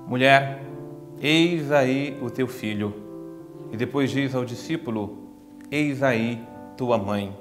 mulher, eis aí o teu filho. E depois diz ao discípulo, eis aí tua mãe.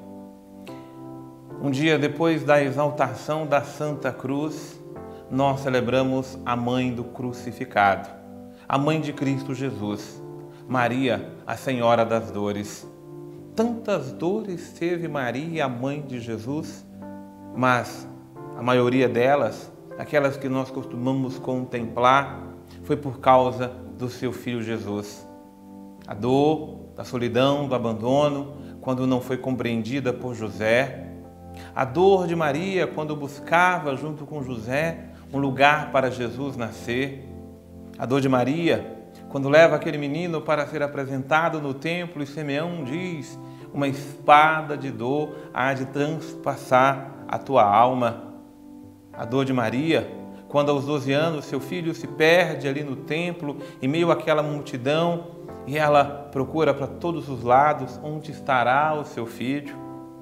Um dia depois da exaltação da Santa Cruz, nós celebramos a mãe do crucificado, a mãe de Cristo Jesus, Maria, a Senhora das Dores. Tantas dores teve Maria, a mãe de Jesus, mas a maioria delas, aquelas que nós costumamos contemplar, foi por causa do seu filho Jesus. A dor da solidão, do abandono, quando não foi compreendida por José. A dor de Maria quando buscava, junto com José, um lugar para Jesus nascer. A dor de Maria quando leva aquele menino para ser apresentado no templo e Simeão diz, uma espada de dor há de transpassar a tua alma. A dor de Maria quando aos 12 anos seu filho se perde ali no templo, em meio àquela multidão, e ela procura para todos os lados onde estará o seu filho.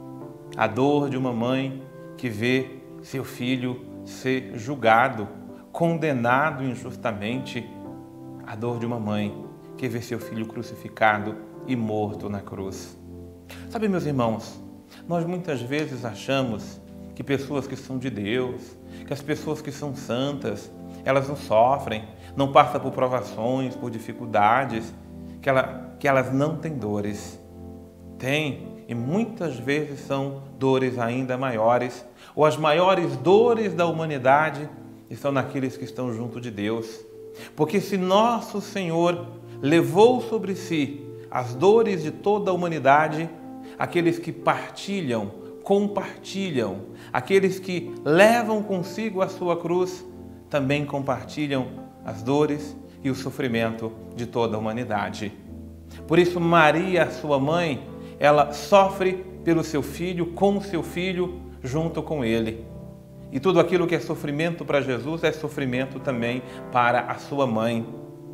A dor de uma mãe que vê seu filho ser julgado, condenado injustamente. A dor de uma mãe que vê seu filho crucificado e morto na cruz. Sabe, meus irmãos, nós muitas vezes achamos que pessoas que são de Deus, que as pessoas que são santas, elas não sofrem, não passam por provações, por dificuldades, que elas não têm dores. Tem, e muitas vezes são dores ainda maiores, ou as maiores dores da humanidade estão naqueles que estão junto de Deus. Porque se nosso Senhor levou sobre si as dores de toda a humanidade, aqueles que partilham, compartilham, aqueles que levam consigo a sua cruz, também compartilham as dores e o sofrimento de toda a humanidade. Por isso Maria, sua mãe, ela sofre pelo seu filho, com o seu filho, junto com ele. E tudo aquilo que é sofrimento para Jesus é sofrimento também para a sua mãe.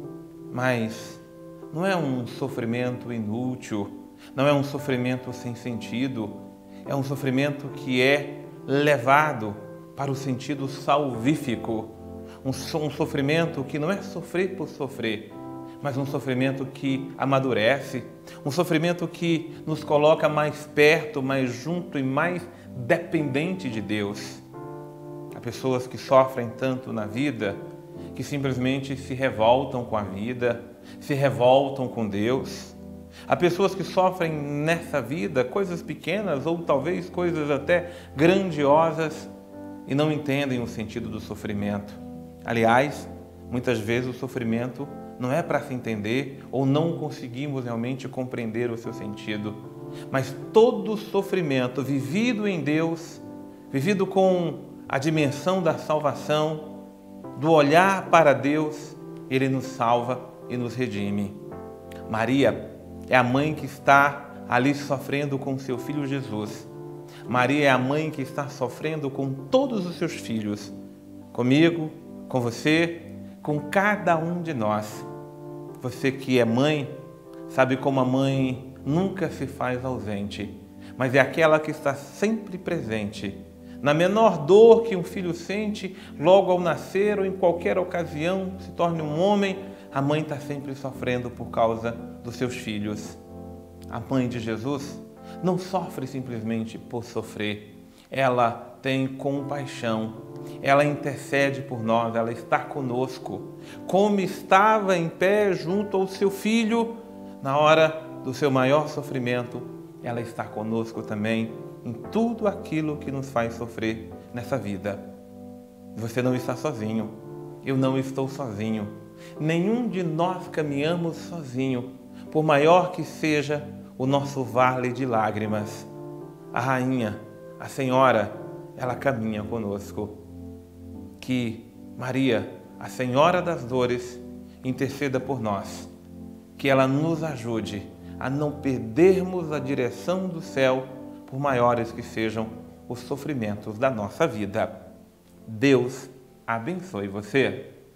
Mas não é um sofrimento inútil, não é um sofrimento sem sentido, é um sofrimento que é levado para o sentido salvífico. Um sofrimento que não é sofrer por sofrer, mas um sofrimento que amadurece, um sofrimento que nos coloca mais perto, mais junto e mais dependente de Deus. Há pessoas que sofrem tanto na vida que simplesmente se revoltam com a vida, se revoltam com Deus. Há pessoas que sofrem nessa vida coisas pequenas ou talvez coisas até grandiosas e não entendem o sentido do sofrimento. Aliás, muitas vezes o sofrimento não é para se entender ou não conseguimos realmente compreender o seu sentido. Mas todo sofrimento vivido em Deus, vivido com a dimensão da salvação, do olhar para Deus, Ele nos salva e nos redime. Maria é a mãe que está ali sofrendo com seu filho Jesus. Maria é a mãe que está sofrendo com todos os seus filhos, comigo, com você, com cada um de nós. Você que é mãe, sabe como a mãe nunca se faz ausente, mas é aquela que está sempre presente. Na menor dor que um filho sente, logo ao nascer ou em qualquer ocasião, se torne um homem, a mãe está sempre sofrendo por causa dos seus filhos. A mãe de Jesus não sofre simplesmente por sofrer. Ela tem compaixão, ela intercede por nós, ela está conosco. Como estava em pé junto ao seu filho, na hora do seu maior sofrimento, ela está conosco também em tudo aquilo que nos faz sofrer nessa vida. Você não está sozinho, eu não estou sozinho. Nenhum de nós caminhamos sozinho, por maior que seja o nosso vale de lágrimas. A rainha, a Senhora, ela caminha conosco. Que Maria, a Senhora das Dores, interceda por nós. Que ela nos ajude a não perdermos a direção do céu, por maiores que sejam os sofrimentos da nossa vida. Deus abençoe você.